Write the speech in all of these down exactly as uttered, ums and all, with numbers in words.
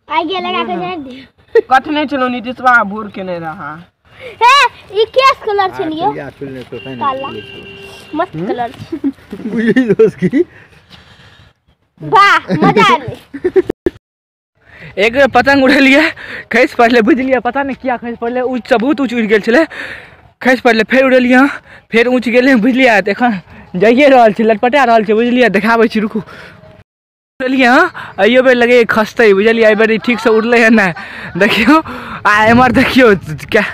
आगे लगा के जाए दे कठ नहीं चलो नीतीशवा भूर के नहीं रहा है ई केस कलर चलियो काला मस्त कलर बुझी दोस्त की वाह मजा आ गई। एक पतंग उड़ लिया खैस पड़ले बुझ लिया पता नहीं क्या खैस पड़ले ऊँच से बहुत ऊँच उड़ गेल छले खैस पड़ले फिर उड़ लिया फिर ऊँच गेले बुझ लिया एखन जाइए रहल छै लटपटा रहल छै बुझ लिया देखाबै छी रुकू उड़लिए हाँ अइयो बेर लगे खसते बुझलिए एहि बेर ठीक से उड़ले है ना देखियो आ एमर देखियो क्या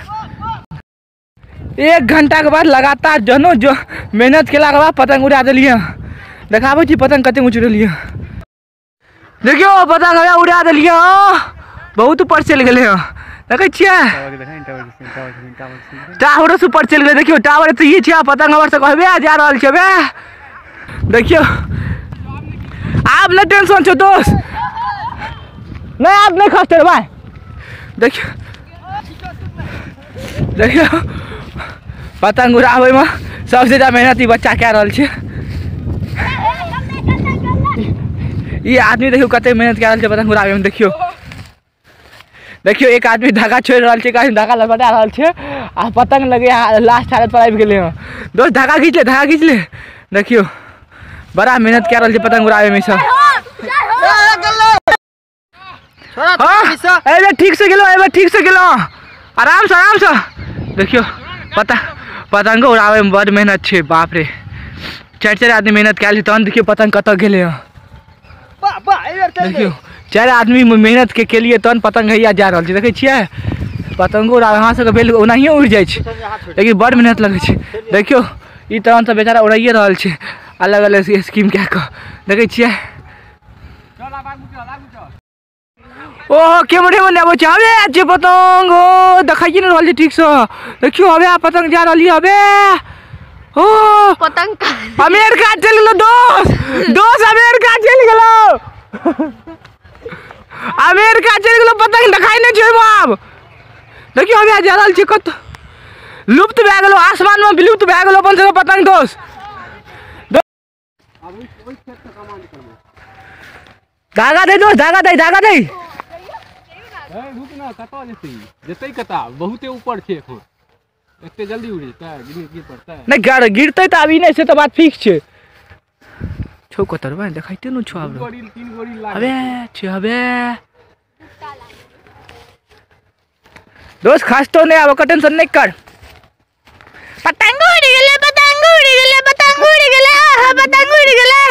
एक घंटा के बाद लगातार जनो जो मेहनत केला के बाद पतंग उड़ा दिलिए देखाबै छी पतंग कते ऊँच उड़लिए देखियो पतंग हवा उड़ा दिलिए बहुत ऊपर चल गए देखे छियै टावर से ऊपर चल गए देखियो टावर तो ये छै पतंग हमर से कहबे जा रहल छै बे देखियो आप न टेंशन छो दोस्त नहीं आप नहीं खसते रे भाई देखियो देखियो पतंग उड़ाबै में सबसे ज्यादा मेहनती बच्चा कह रहल छै ये आदमी देखियो कते मेहनत कह रहल छै पतंग उड़ाबै में देखियो देखियो एक आदमी धागा छोड़ रहल छै कहीं धागा लपटा रहल छै आ पतंग लगे लास्ट हालत पर आबि गेले दोस्त धागा खींच ले धागा खींच ले देखियो बड़ा मेहनत कह रहल छै पतंग उड़ाबै में सब हाँ ठीक से गेलो एबे ठीक से गेलो आराम से आराम से देखियो पता पतंग उड़ाबै में बड़ मेहनत छै बाप रे चार चार आदमी मेहनत कयल तहन देखियो पतंग कतऽ गेलै देखियो चार आदमी मेहनत के केलिए तहन पतंग हैया जा रहल छै देखे छियै पतंगो उड़ाबै अहाँ सबके बेल ओनाहिए उड़ि जाइ छै लेकिन बड़ मेहनत लगै छै देखियो ई तहन से बेचारा उड़ाइए रहल छै अलग अलग स्कीम कए कऽ देखे छियै ओहो कैमरे में लेबो छै अबे जे पतंग ओ देखाइए नहीं रहल छै ठीक से देखियो अबे पतंग जा रहल अबे ओ पतंग अमेरिका चल गेलो दोस्त दोस्त अमेरिका चल गेलो अमेरिका चल गेलो पतंग देखाई नहीं छै बाब देखियो अबे जा रहल छै कत लुप्त भए गेलो आसमान में विलुप्त भए गेलो अपन सबके पतंग दोस्त धागा दे दोस्त धागा दे धागा दे रुक ना कतऽ जेतै जेतै कतऽ बहुते ऊपर छै एखन एते जल्दी उड़ि जेतै गिर गिर पड़तै नहीं गिर गिरतै तऽ अभी नहीं से तो बात फिक्स छै छौ कतर भाई देखाइते न छौ अब तीन गोरी लाग अबे छै अबे दोस्त खास तो नहीं अब टेंशन नहीं कर पतंग उड़ गेले पतंग उड़ गेले पतंग उड़ गेले आहा पतंग उड़ गेले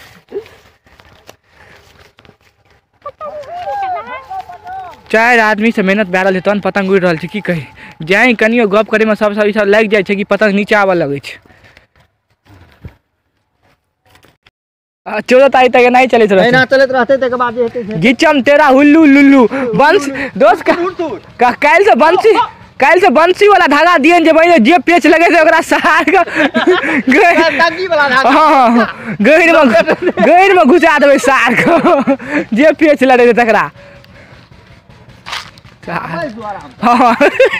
चार आदमी से मेहनत भए रहल छै तहन पतंग उड़ि रहल छै की कही जाई कनियो गप करे में सब सब ई सब लागि जाइ छै कि पतंग नीचे आबऽ लगै छै चौदह तारीख तक नहीं चलत रहते ना चलत रहते तक बाद हेतै गिचम तेरा हुल्लू लुल्लू बंस दोस्त का काल से बंसी काल से बंसी वाला धागा दियन जे बहिने जे पेच लगे से ओकरा सहार के टंगी वाला धागा हां गहिर में गहिर में घुसा देबै सहार के जे पेच लगे तकरा हाँ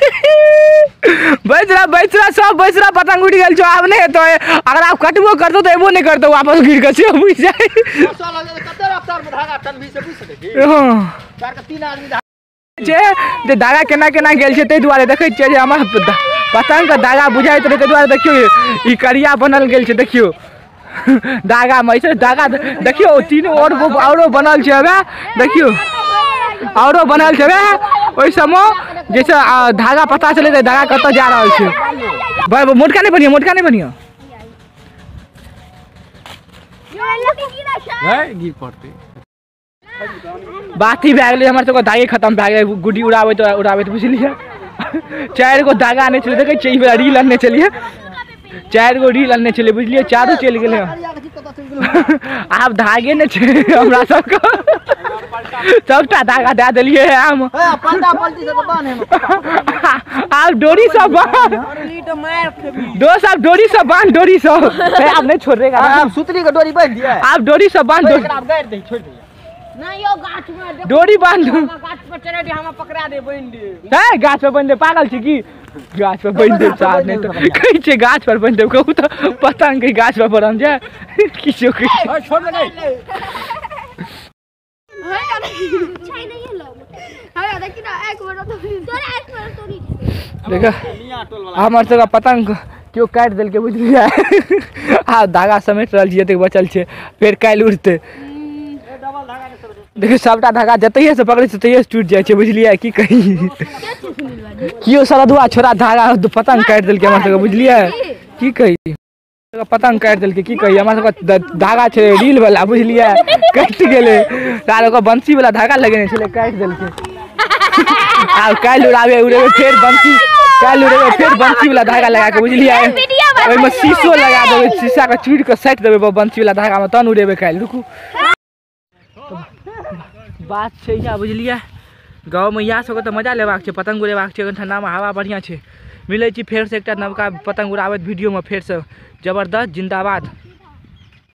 बैसरा बैसरा सब बैसरा पतंग उड़ गेल छौ आब नहीं हेतौ अगर आप कटबो करतो तो एबो नहीं करतो वापस गिर के से बुझ जाए कते रफ्तार में धागा टनभी से बुझ सकै छी हां चार के तीन आदमी जे जे धागा केना केना गेल छै तै दुआरे देखै छियै जे हमर पतंग के धागा बुझाइत रहे तै दुआरे देखियो ई करिया बनल गेल छै देखियो धागा में ऐसे धागा देखियो तीन और औरो बनल छै हबे देखियो औरो बनल छै बे ओइ समय जैसे धागा पता चले त धागा कत जा रहल छै भाई मोटका नहीं बनियो मोटका नहीं बनियो है गिर पड़ते बात ही भए गेलै हमर सबके धागे खत्म भए गेलै गुड्डी उड़ाबै तो उड़ाबै तो बुझलिए चार गो धागा नहीं चले देखे छै ई बेर रील अनने चलिए चार गो रील अनने चलिए बुझलिए चारो चल गेलै आब धागे नहीं छै हमरा सबके सबटा धागा दे दिलिए हम पलटा पलटी से बांध आप डोरी सब बांध दो सब डोरी सब बांध डोरी सब आप नहीं छोड़ेगा आप सुतरी के डोरी बांध दिया आप डोरी सब बांध दो आप गाड़ दे छोड़ दे ना यो गाछ में डोरी बांध दो गाछ पर चढ़े दे हम पकड़ा दे बांध दे है गाछ पर बांध दे पागल छी की गाछ पर बांध दे साथ नहीं तो कहि छै गाछ पर बांध दे कहू तो पतंग के गाछ पर बरम जाए किछो के छोड़ दे नहीं छै नहीं है लोग हमरा देखि ना एक मिनट तो तोरा एक मिनट तो नहीं देखा हमर सबके पतंग क्यों काट देल के बुझलिए आ धागा समेट रहल छियै तक बचल छै फेर काल्हि उड़तै देखिए सबटा धागा जतैये से पकड़े से तैये से टूट जाय छै बुझलिए की कही कियो सरदुआ छोरा धागा पतंग काट देल के हमर सबके बुझलिए की कही पतंग काट देल के की कही हमर सबके धागा छै रील वाला बुझलिए कट गेलै तार ओकर बंसी वाला धागा लगेने छलै काट देल के आ काल्हि उड़ाबे उड़ेबे फेर बंसी काल्हि उड़ेबे फेर बंसी वाला धागा लगा के बुझलिए ओइमे शीशो लगा देबै शीशा के चूड़ के साइट देबै बंसी वाला धागा में तन उड़ेबे काल्हि रुकू बात छै या बुझलिए गाँव में इएह सबके तऽ मजा लेबाक छै पतंग उड़ेबाक छै ठंडा में हवा बढ़िया छै मिलै छी फेर से एकटा नवका पतंग उड़ाबैत वीडियो में फेर से जबरदस्त जिंदाबाद।